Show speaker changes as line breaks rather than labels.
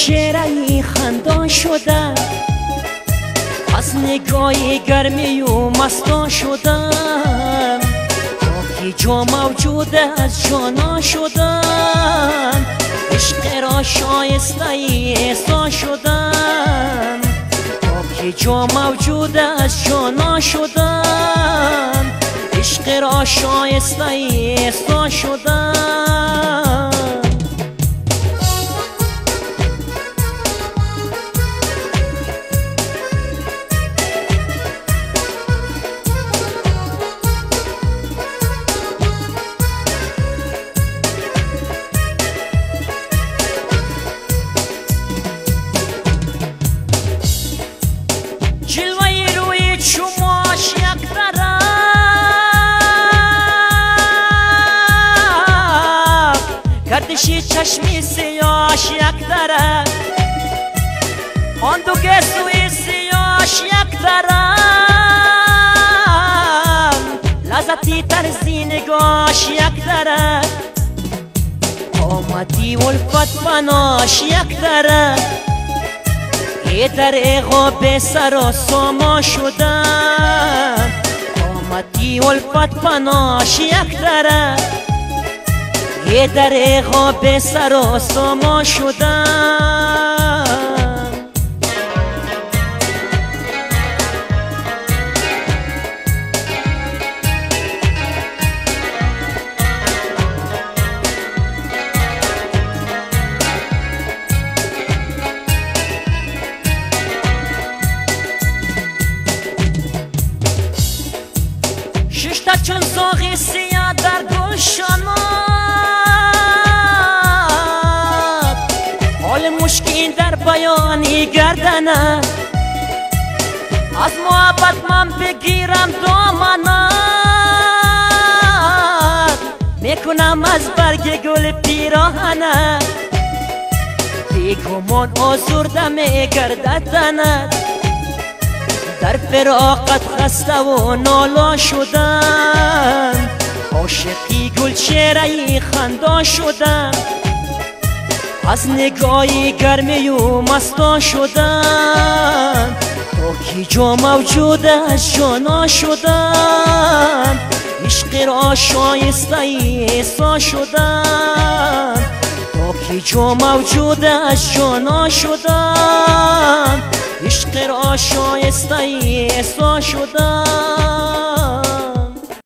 چهره‌ای خندان شدم، از نگاه گرمی و مستان شدم. تا که جا موجود از جانا شدم، عشق را شایسته احسان شدم. تا که جا موجود از جانا شدم، عشق را شایسته احسان شدم. جلوه روی چماش یک طرف، کردشی چشمی سیاش یک طرف، آن دو گسوی سیاش یک طرف، لذتی طرزی نگاش یک طرف، آمدی ولفت بناش یک طرف. یه در اقاب سر و ساما شدم، آمدی ولفت پناش یک طرف. یه در اقاب سر و ساما شدم. ششتا چون زاغی سیاه در گلشانات، حال مشکین در بیانی گردنم. از محبت من بگیرم دامنت، میکنم از برگ گل پیراهنت. بیگمان آزرده میگردد تنت، در فراقت خسته و نالا شدم. عاشقی گل چهره‌ای خندان شدم، از نگاهی گرمی و مستان شدم. تا که جا موجود از جانا شدم، عشق را شایسته احسان شدم. تا که جا موجود از جانا شدم، عشق را شایسته احسان شدم.